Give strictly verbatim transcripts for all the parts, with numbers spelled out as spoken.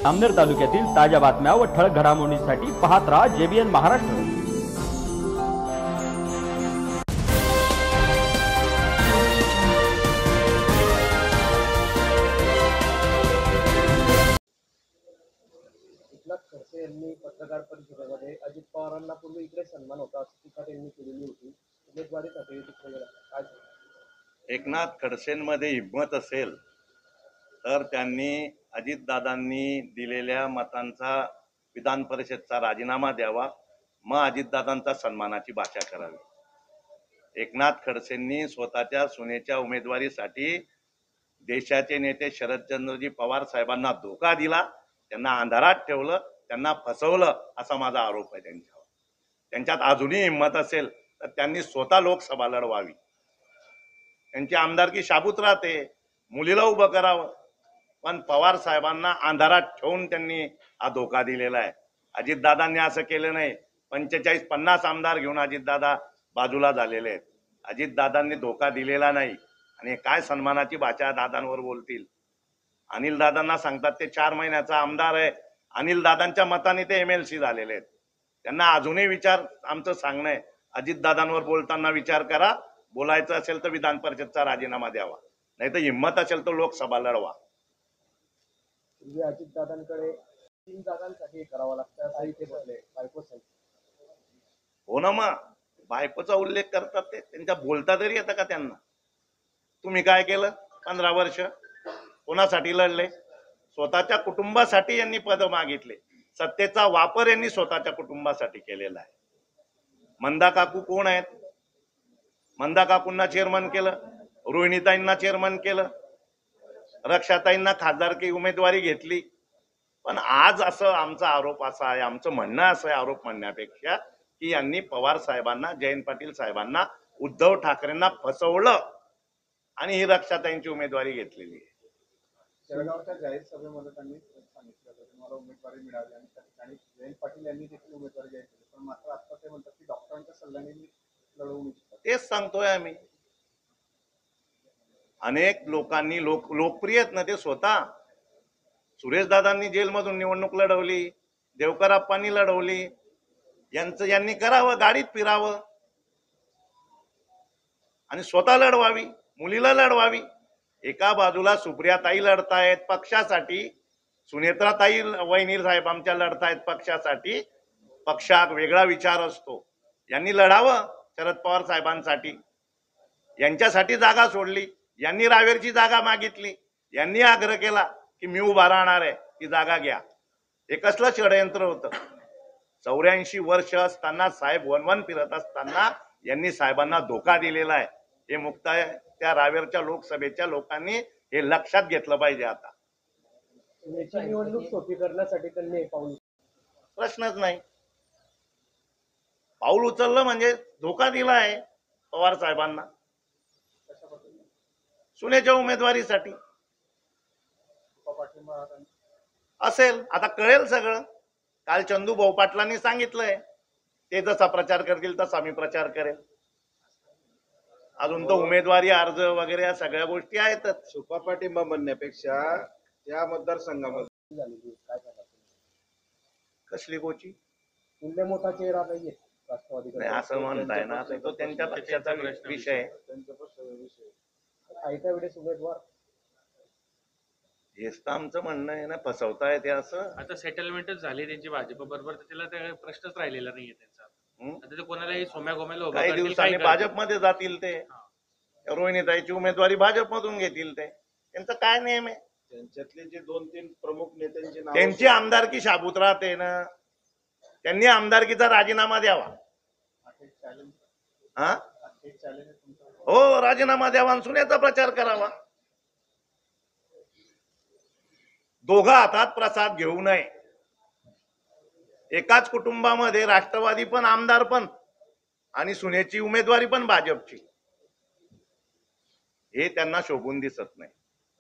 अमनेर तालुक्यातील ताज्या बातम्या व ठळक घडामोडींसाठी पाहत राहा जेबीएन महाराष्ट्र। एकनाथ खडसे यांनी पत्रकार परिषदेमध्ये अजित पवारांना पूर्वी इकडे सन्मान होता अशी टीका त्यांनी केलेली होती। उमेदवारीसाठी काय एकनाथ खडसेंमध्ये हिंमत असेल तर त्यांनी अजितदादांनी दिलेल्या मतांचा विधान परिषदचा राजीनामा द्यावा, मग अजितदादांचा सन्मानाची भाषा करावी। एकनाथ खडसेंनी स्वतःच्या सुनेच्या उमेदवारीसाठी देशाचे नेते शरदचंद्रजी पवार साहेबांना धोका दिला, त्यांना अंधारात ठेवलं, त्यांना फसवलं असा माझा आरोप आहे त्यांच्यावर। त्यांच्यात अजूनही हिंमत असेल तर त्यांनी स्वतः लोकसभा लढवावी। त्यांची आमदारकी शाबूत राहते, मुलीला उभं करावं, पण पवार साहेबांना अंधारात ठेवून त्यांनी हा धोका दिलेला आहे। अजितदादांनी असं केलं नाही। पंचेचाळीस पन्नास आमदार घेऊन अजितदादा बाजूला झालेले आहेत। अजितदादांनी धोका दिलेला नाही। आणि काय सन्मानाची भाषा दादांवर बोलतील? अनिल दादांना सांगतात ते चार महिन्याचा आमदार आहे, अनिल दादांच्या मताने ते एमएलसी झालेले आहेत। त्यांना अजूनही विचार आमचं सांगणं आहे, अजितदादांवर बोलताना विचार करा, बोलायचं असेल तर विधान परिषदचा राजीनामा द्यावा, नाही तर हिंमत असेल तर लोकसभा लढवा। अजितदादांकडे तीन जागांसाठी करावं लागतं असं इथे बोलले बायकोसाठी। हो ना, मग बायकोचा उल्लेख करतात ते, त्यांच्या बोलता तरी येतं का त्यांना? तुम्ही काय केलं पंधरा वर्ष? कोणासाठी लढले? स्वतःच्या कुटुंबासाठी यांनी पद मागितले। सत्तेचा वापर यांनी स्वतःच्या कुटुंबासाठी केलेला आहे। मंदा काकू कोण आहेत? मंदा काकूंना चेअरमन केलं, रोहिणीताईंना चेअरमन केलं, रक्षाताईंना खासदारकी उमेदवारी घेतली। पण आज असं आमचा आरोप असा आहे, आमचं म्हणणं असं आहे आरोप म्हणण्यापेक्षा, की यांनी पवार साहेबांना, जयंत पाटील साहेबांना, उद्धव ठाकरेंना फसवलं आणि ही रक्षाताईंची उमेदवारी घेतलेली आहे। जळगावच्या जाहीर सभेमध्ये त्यांनी सांगितलं की तुम्हाला उमेदवारी मिळाली आणि त्या ठिकाणी जयंत पाटील यांनी देखील उमेदवारी जाहीर केली, पण मात्र आता ते म्हणतात की डॉक्टरांच्या सल्ल्याने लढवून इच्छितात। तेच सांगतोय आम्ही। अनेक लोकांनी लोक लोकप्रिय आहेत ना ते स्वतः। सुरेश दादांनी जेलमधून निवडणूक लढवली, देवकर आप्पांनी लढवली, यांचं यांनी करावं, गाडीत फिरावं आणि स्वतः लढवावी, मुलीला लढवावी। एका बाजूला सुप्रियाताई लढतायत पक्षासाठी, सुनेत्राताई वहिनी साहेब आमच्या लढतायत पक्षासाठी। पक्षात वेगळा विचार असतो, यांनी लढावं शरद पवार साहेबांसाठी, यांच्यासाठी जागा सोडली। यांनी रावेरची जागा मागितली, यांनी आग्रह केला की मी उभा राहणार आहे, ती जागा घ्या। हे कसलं षडयंत्र होतं? चौऱ्याऐंशी वर्ष असताना, साहेब वनवन फिरत असताना यांनी साहेबांना धोका दिलेला आहे। हे मुक्ताय त्या रावेरच्या लोकसभेच्या लोकांनी हे लक्षात घेतलं पाहिजे। आता निवडणूक सोपी करण्यासाठी त्यांनी पाऊल प्रश्नच नाही। पाऊल उचललं म्हणजे धोका दिला आहे पवार साहेबांना सुनेच्या उमेदवारीसाठी। असेल आता कळेल सगळं। काल चंदू भाऊ पाटलांनी सांगितलंय, ते जसा प्रचार करतील तसा मी प्रचार करेल। अजून तो उमेदवारी अर्ज वगैरे या सगळ्या गोष्टी आहेतच। सुपा पाठिंबा म्हणण्यापेक्षा त्या मतदारसंघामध्ये झालेली काय सांगा? कसली गोची? पुण्य मोठा चेहरा नाहीये राष्ट्रवादी असं म्हणताय ना, तो त्यांच्या पक्षाचा विषय आहे। त्यांचा पक्षाचा विषय काही त्या वेळेस उमेदवार हेच तर आमचं म्हणणं आहे ना, फसवताय ते असं। आता सेटलमेंटच झाली त्यांची भाजप बरोबर, तर त्याला त्या प्रश्नच राहिलेला नाहीये त्यांचा। आता ते कोणालाही सोम्या गोम्याला उभं काही करतील, दिवसांनी काही भाजपमध्ये जातील ते, रोहिणीताईची उमेदवारी भाजपमधून घेतील ते, त्यांचं काय नेम आहे? त्यांच्यातले जे दोन तीन प्रमुख नेत्यांची नाव, त्यांची आमदारकी शाबूत राहते ना, त्यांनी आमदारकीचा राजीनामा द्यावा। हा हो, राजीनामा द्यावा आणि सुनेचा प्रचार करावा। दोघा हातात प्रसाद घेऊ नये। एकाच कुटुंबामध्ये राष्ट्रवादी पण, आमदार पण आणि सुनेची उमेदवारी पण भाजपची, हे त्यांना शोभून दिसत नाही।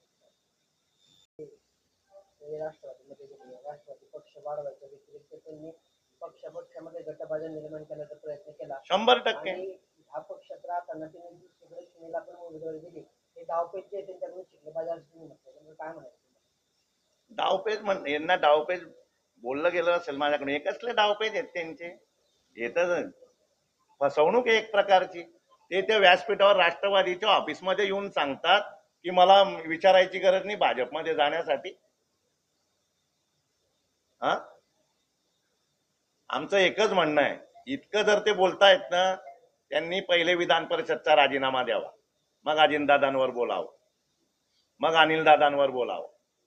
राष्ट्रवादीमध्ये राष्ट्रवादी पक्ष वाढवायच्या व्यतिरिक्त त्यांनी पक्षापक्षामध्ये गटबाजी निर्माण करण्याचा प्रयत्न केला शंभर टक्के। हा पक्षात राहताना त्यांनी दुसरीकडे सुनेला पण उमेदवारी दिली, हे डावपेच जे त्यांच्याकडून शिकले पाहिजे असं तुम्ही म्हणताय, काय म्हणायचं? डावपेच म्हण यांना डावपेच बोललं गेलं असेल माझ्याकडे. हे कसले डावपेच आहेत त्यांचे? हे तर फसवणूक आहे एक प्रकारची. ते त्या व्यासपीठावर राष्ट्रवादीच्या ऑफिसमध्ये येऊन सांगतात की मला विचारायची गरज नाही भाजपमध्ये जाण्यासाठी. हा, आमचं एकच म्हणणं आहे, इतकं जर ते बोलतायत ना, त्यांनी पहिले विधान परिषदचा राजीनामा द्यावा, मग अजितदादांवर बोलावं, मग अनिलदादांवर बोलावं.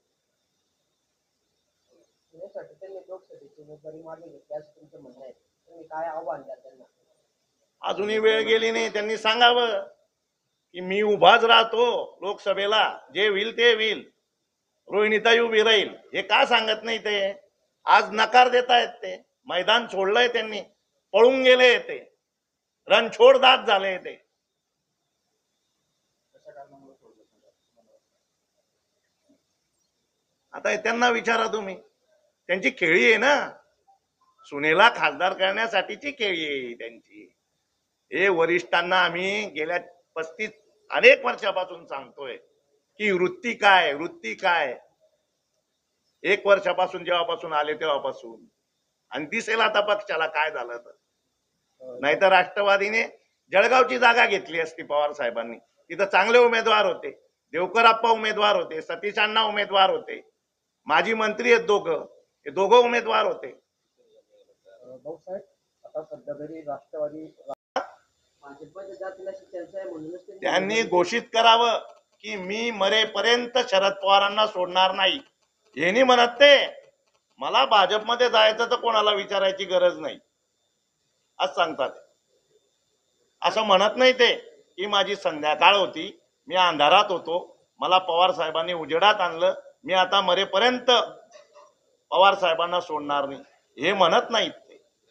अजूनही वेळ गेली नाही. त्यांनी सांगावं की मी उभाच राहतो लोकसभेला, जे होईल ते होईल, रोहिणीताई उभी राहील. हे का सांगत नाही ते? आज नकार देतायत ते. मैदान सोडलंय त्यांनी, पळून गेले ते, रणछोड दात झाले ते. आता त्यांना विचारा तुम्ही. त्यांची खेळी आहे ना, सुनेला खासदार करण्यासाठीची खेळी आहे त्यांची. हे वरिष्ठांना आम्ही गेल्या पस्तीस अनेक वर्षापासून सांगतोय की वृत्ती काय, वृत्ती काय. एक वर्षापासून जेव्हापासून आले तेव्हापासून, आणि दिसेल आता पक्षाला काय झालं तर. नाहीतर राष्ट्रवादीने जळगावची जागा घेतली असती पवार साहेबांनी. तिथं चांगले उमेदवार होते, देवकर आप्पा उमेदवार होते, सतीश अण्णा उमेदवार होते, माजी मंत्री आहेत दोघं, हे दोघं उमेदवार होते. भाऊसाहेब, आता सध्या तरी राष्ट्रवादी त्यांनी घोषित करावं की मी मरेपर्यंत शरद पवारांना सोडणार नाही. हे नाही म्हणत ते, मला भाजपमध्ये जायचं तर कोणाला विचारायची गरज नाही असं सांगतात. असं म्हणत नाही ते की माझी संध्याकाळ होती, मी अंधारात होतो, मला पवार साहेबांनी उजेडात आणलं, मी आता मरेपर्यंत पवार साहेबांना सोडणार नाही, हे म्हणत नाहीत ते.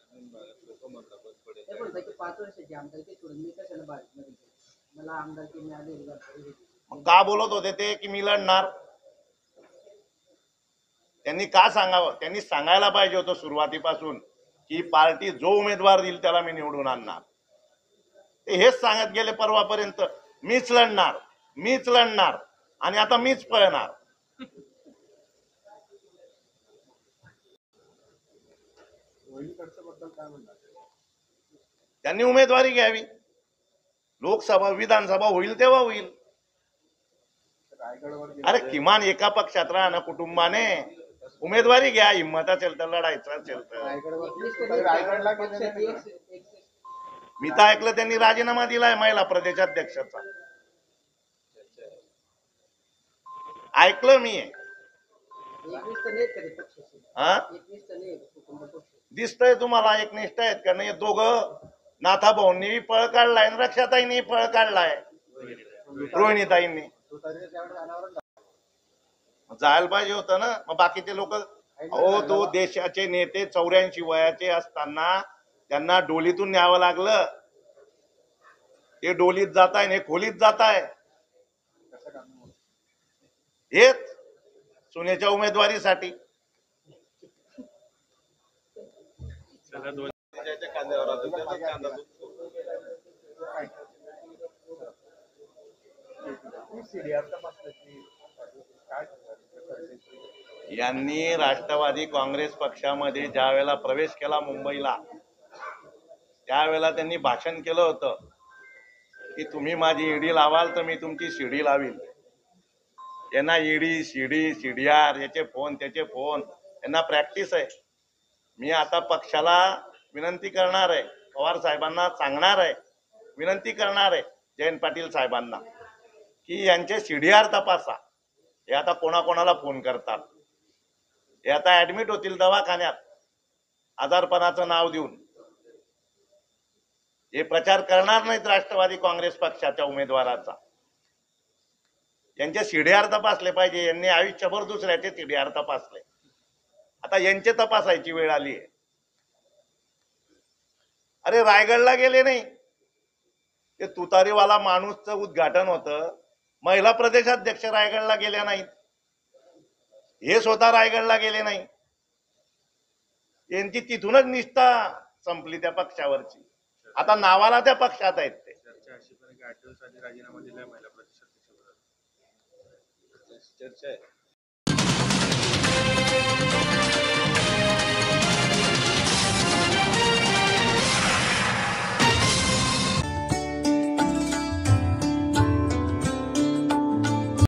मग का बोलत होते ते की मी लढणार? त्यांनी का सांगावं? त्यांनी सांगायला पाहिजे होतं सुरुवातीपासून की पार्टी जो उमेदवार देईल त्याला मी निवडून आणणार. ते हेच सांगत गेले परवापर्यंत, मीच लढणार, मीच लढणार, आणि आता मीच पळणार. त्यांनी उमेदवारी घ्यावी. लोकसभा विधानसभा होईल तेव्हा होईल. अरे किमान एका पक्षात राहणं, कुटुंबाने उमेदवारी घ्या. हिंमत असेल तर, लढायचं असेल तर. मी तर ऐकलं त्यांनी राजीनामा दिलाय महिला प्रदेशाध्यक्षाचा. ऐकलं मी. हा, दिसतंय तुम्हाला एकनिष्ठ आहेत का नाही? दोघं नाथा भाऊंनी पळ काढलाय, रक्षाताईंनी पळ काढलाय, रोहिणीताईंनी. जायला पाहिजे होतं ना. मग बाकीचे लोक, अहो तो देशाचे नेते चौऱ्याऐंशी वयाचे असताना त्यांना डोलीतून न्यावं लागलं. ते डोलीत जात आहे, खोलीत जात आहे. हेच सुनेच्या उमेदवारीसाठी. यांनी राष्ट्रवादी काँग्रेस पक्षामध्ये ज्या वेळेला प्रवेश केला मुंबईला, त्यावेळेला त्यांनी भाषण केलं होतं की तुम्ही माझी ईडी लावाल तर मी तुमची शिडी लावील. यांना ईडी, शिडी, सीडीआर, याचे फोन त्याचे फोन, यांना प्रॅक्टिस आहे. मी आता पक्षाला विनंती करणार आहे, पवार साहेबांना सांगणार आहे, विनंती करणार आहे जयंत पाटील साहेबांना की यांचे सीडीआर तपासा. हे आता कोणाकोणाला फोन करतात, हे आता ऍडमिट होतील दवाखान्यात आजारपणाचं नाव देऊन. हे प्रचार करणार नाहीत राष्ट्रवादी काँग्रेस पक्षाच्या उमेदवाराचा. यांचे सीडीआर तपासले पाहिजे. यांनी आयुष्यभर दुसऱ्याचे सीडीआर तपासले, आता यांचे तपासायची वेळ आली आहे. अरे रायगडला गेले नाही, ते तुतारीवाला माणूसचं उद्घाटन होतं, महिला प्रदेशाध्यक्ष रायगडला गेल्या नाहीत. हे स्वतः रायगडला गेले नाही. यांची तिथूनच निष्ठा संपली त्या पक्षावरची. आता नावाला त्या पक्षात आहेत ते. चर्चा अशी पण की आठ दिवस आधी राजीनामा दिलाय महिला प्रदेशाध्यक्ष. चर्चा आहे.